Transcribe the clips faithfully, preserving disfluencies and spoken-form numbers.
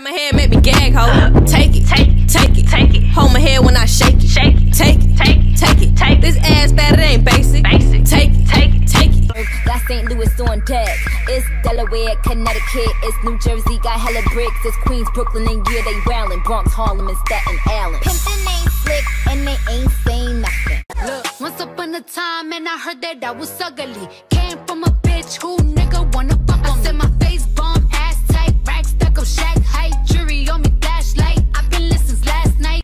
my head, make me gag, ho. Take it, take it, take it, take it. Hold my head when I shake it, shake it, take it, take it, take it, take it. This ass bad, it ain't basic, basic. Take it, take it, take it. Got Saint Louis on deck. It's Delaware, Connecticut. It's New Jersey, got hella bricks. It's Queens, Brooklyn, and yeah, they wildin'. Bronx, Harlem, and Staten Island. Pimpin' ain't slick, and they ain't saying nothing. Look, once upon a time, and I heard that I was ugly. Came from a bitch who nigga wanna fuck on me. I said my face bomb, ass tight, rack stuck up, shack height, jury on me, flashlight. I've been listening since last night.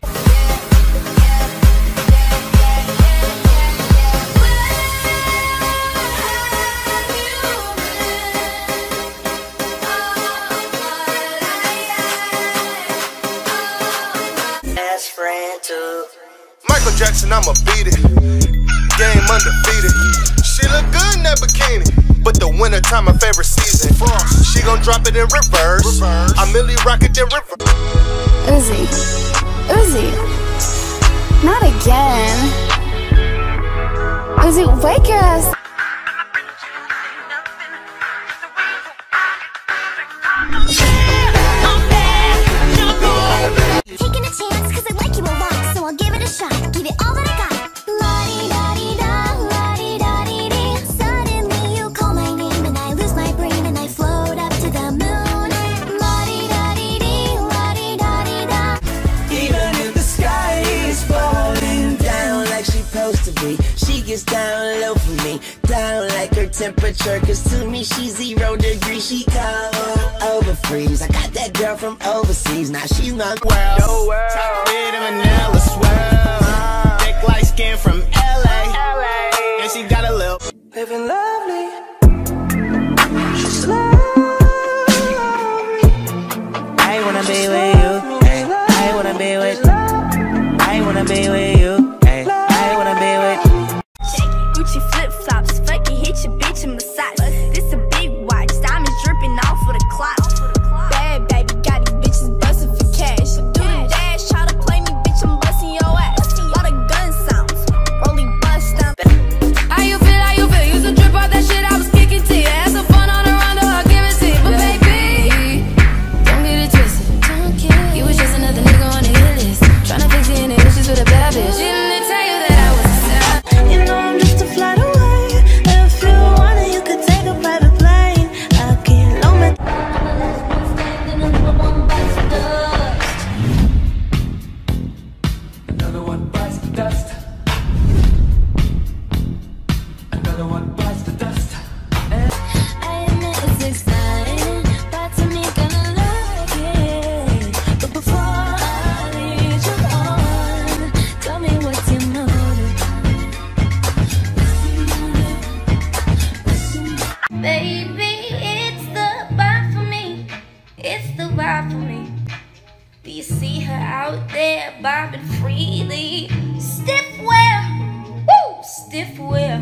Best friend too. Michael Jackson, I'ma beat it. Game undefeated. She look good in that bikini, but the winter time my favorite season. Frost. She gon' drop it in reverse. reverse. I merely rock it in reverse. Uzi, Uzi, not again. Uzi, wake your ass. Taking a chance, cause I like you a lot, so I'll give it a shot. Give it all that I got. La-di-da-di-da, la-di-da-di-dee. Suddenly you call my name and I lose my brain and I float up to the moon. La-di-da-di-dee, la-di-da-di-da. Even if the sky is falling down like she supposed to be, she gets down low for me, down like her temperature. Cause to me she's zero degrees, she cold over freeze. I got that girl from overseas, now she's my world. Yo, world. Chocolate and vanilla swirl. Thick light skin from L A. And she got a little living lovely. She's lovely. I wanna be with you. Ay, I wanna be with. I wanna be with you. Ay, I wanna be with. Gucci flip flops, fuck it, hit your bitch and massage. This a big watch, diamonds dripping off of the clock. Bad baby, got these bitches bustin' for cash. Do the dash, try to play me, bitch, I'm bustin' your ass. Lot of gun sounds, rolling bust down. How you feel, how you feel? Used to drip off that shit I was kicking to you. Had some fun on the round, I'll give it to you. But baby, don't get it twisted. You was just another nigga on the hit list. Tryna fix any issues with a bad bitch. Didn't they tell you that I was sad? You know I'm just a flight away. If you wanted, you could take a private plane. I can't loan me. Another one bites the dust. Another one bites the dust. I admit it's exciting, but to me gonna like it. But before I lead you on, tell me what's your motive. Baby, it's the vibe for me. It's the vibe for me. Do you see her out there bobbing freely? Stiff wear, woo, stiff wear.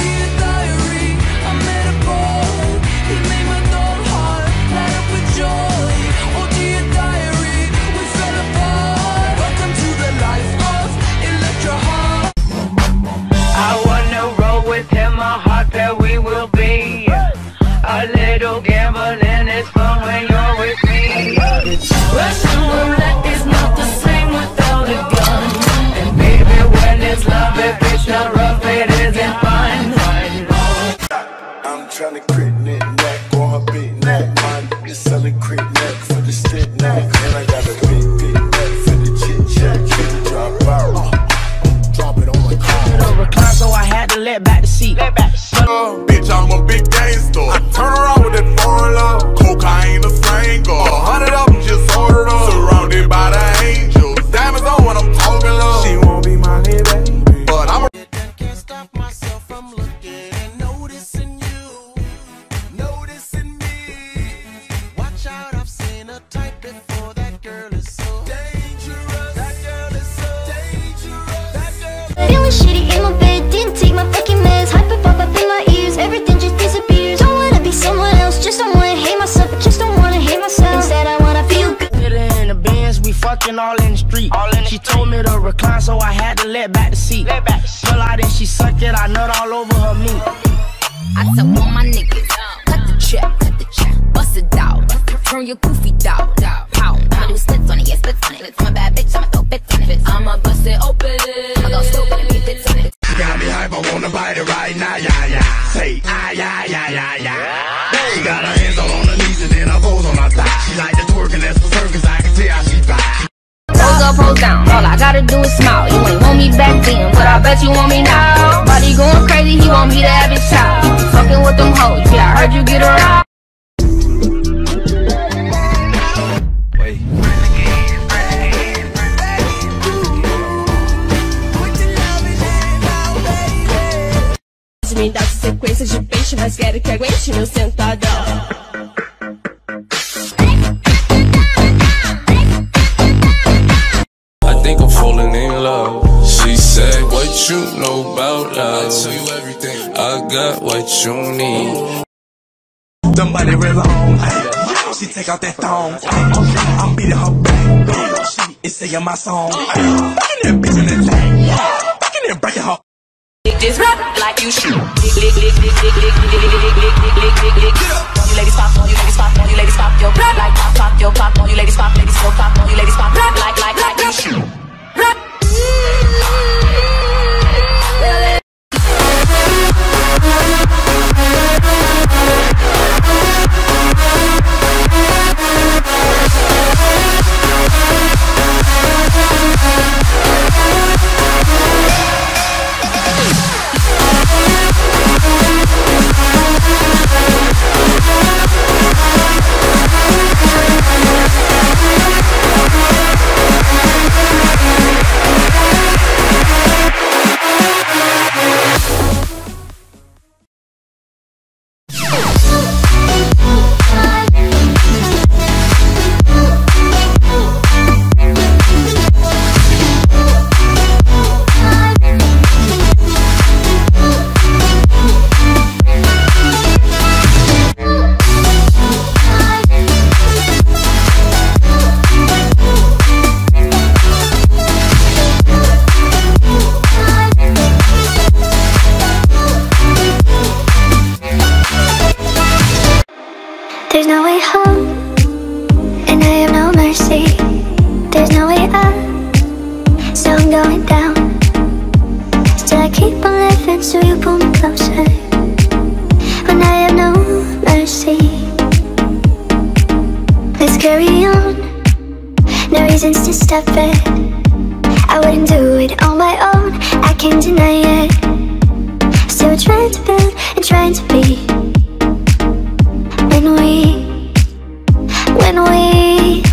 I wanna roll with him, a heart that we will be. A little gambling is fun when you're with me. Russian roulette is not the same without a gun. And baby, when it's love, if it's not rough, it isn't fun. I'm tryna crit knit neck on her big neck. My nigga selling crit neck for the stick neck. And I got a big, big neck for the chit chat. Drop out. Drop it on my car. Recline, so I had to let back the seat. Let back the seat. Uh, bitch, I'm a big gangster. I turn around with that foreign love. Cocaine, the single. A hundred of them just ordered up. Surrounded by the angels. Diamonds on when I'm talking love. She won't be my little baby, but I'm a can't stop myself from looking and noticing you, noticing me. Watch out, I've seen a type before. That girl is so dangerous. That girl is so dangerous. That girl. Feeling shitty in my bed, didn't take my fucking meds. Hyper pop up in my ears, everything just disappears. Don't wanna be someone else, just don't wanna hate myself, but just don't wanna hate myself. Instead I wanna feel good. In the Benz, we fucking all in the street. All in the she street. Told me to recline, so I had to let back the seat. Let back the seat. Pull out and she sucked it, I nut all over her meat. I tell all my niggas, cut the check, cut the check, bust it out, turn your goofy dog, pound, pound. Got me hype, I wanna bite it right now, yeah, yeah. Say, ah, yeah, yeah, yeah, yeah. She got her hands all on her knees and then her toes on her thighs. She like the twerking, that's for certain, cause I can tell she fine. Pose up, pose down, all I gotta do is smile. You ain't want me back then, but I bet you want me now. Body going crazy, he want me to have his child. Fucking with them hoes, yeah, I heard you get around. Wait. Me dá sequência de peixe, mas quero que aguente meu sentadão. I think I'm falling in love. She said, what you know about love? I tell you everything. I got what you need. Somebody really on. She take out that thong. I'm beating her back. She is singing my song. Fucking that bitch in the tank. Fucking that breaking her. This rap like you should. You ladies pop on, you ladies pop on, you ladies pop your rap like pop pop your pop on, you ladies pop, ladies go pop on, you ladies pop rap like like like you should. Rap. There's no way home, and I have no mercy. There's no way up, so I'm going down. Still I keep on living, so you pull me closer. When I have no mercy, let's carry on. No reasons to stop it. I wouldn't do it on my own, I can't deny it. Still trying to build and trying to be. When we, when we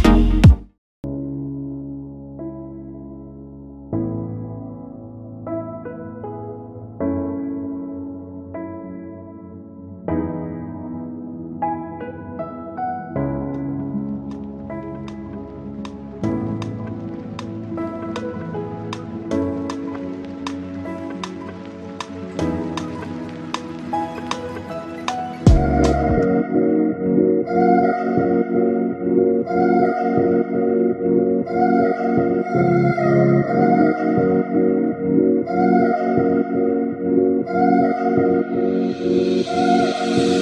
We'll be right back.